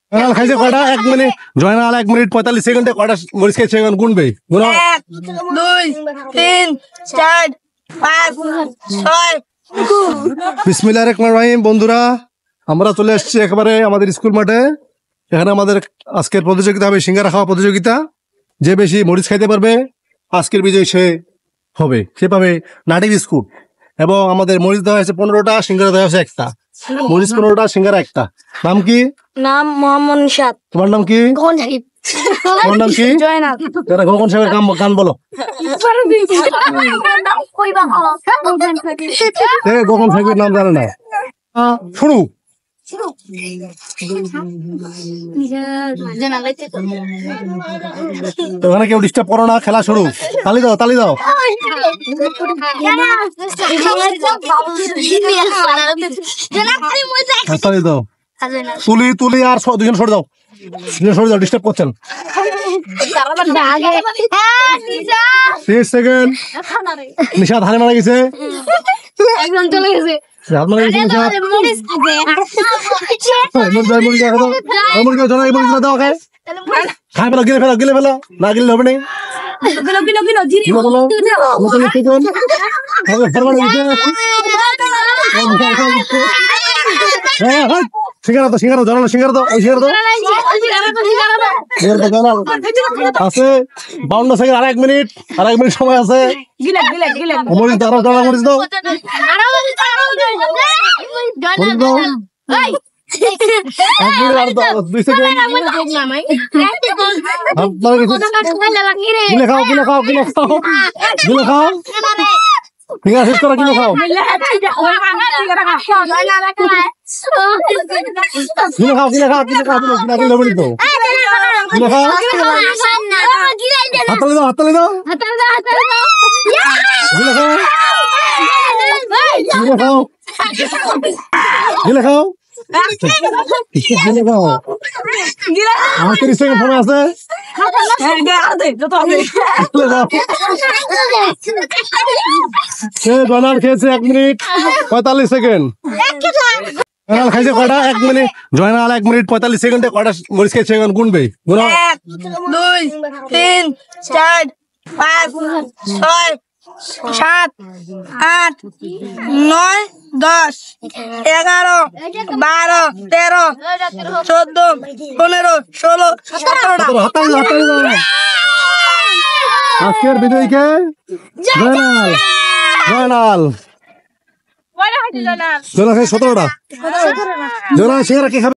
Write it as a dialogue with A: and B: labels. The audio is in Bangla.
A: জয়নাল খাইছে কয়টা? 1 মিনিট। জয়নাল 1 মিনিট 45 সেকেন্ডে কয়টা মরিচ খেয়েছে এখন গুনবে। গুনো।
B: 1 2 3 4 5 6।
A: বিসমিল্লাহির রহমানির রহিম। বন্ধুরা, আমরা চলে এসেছি একেবারে আমাদের স্কুল মাঠে। এখানে আমাদের আজকের প্রতিযোগিতা হবে সিঙ্গারা খাওয়া প্রতিযোগিতা। যে বেশি মরিচ খাইতে পারবে আজকের বিজয়ী সে হবে। সে পাবে নাটি বিস্কুট। এবং আমাদের মরিচ দেওয়া হয়েছে 15টা, সিঙ্গারা দেওয়া হয়েছে একটা। মরিচ 15টা, সিঙ্গারা একটা। নাম কি?
B: নাম মোহাম্মদ নিশাত।
A: তোমার নাম কি?
B: গগন সাকিব।
A: তোমার নাম কি?
B: জয়নাল।
A: যারা গগন সাহেবের গান বলো। গগন সাহেবের নাম জানে না। শুরু। ওখানে কেউ ডিস্টার্ব করো না, খেলা শুরু। তালি দাও, তালি দাও। তালি দাও। তুলি আর দুজন সরে দাও, ডিস্টার্ব করছেন। 30 সেকেন্ড। নিশাত হারে মারা গেছে।
B: একজন চলে গেছে।
A: খাই ফেলো, গিলে ফেলো, গিলে ফেলো। না গিলে হবে না। সিঙ্গারা তো, সিঙ্গারা জানালো, সিঙ্গারা তো, সিঙ্গারা তো আছে। 52 সেকেন্ড। আর 1 মিনিট, আর 1 মিনিট সময় আছে। মরিচ দাও, মরিচ দাও। শেষ করা কিলো খাও, কিলো খাও, কিলো খাও, কিলো খাও, কিলো হবে তো। কিলো খাও, হাততালি দাও, হাততালি দাও। কিলো খাও, কিলো খাও, কিলো খাও, কিলো খাও। আমার 30 সেকেন্ড সময় আছে। জয়নাল খেয়েছে 1 মিনিট 45 সেকেন্ড। জয়নাল খাইছে কয়টা? 1 মিনিট। জয়নাল 1 মিনিট 45 সেকেন্ডে কয়টা মরিচ খেয়েছে এখন গুনবে। গুনো।
B: 1 2 3 4 5 6 7 8 9 10 11 12 13 14 15 16 17।
A: আজকের বিজয়ীকে জয়নাল। জয়নাল জয়নাল 17টা। জয়নাল সিঙ্গারা কে খাবে?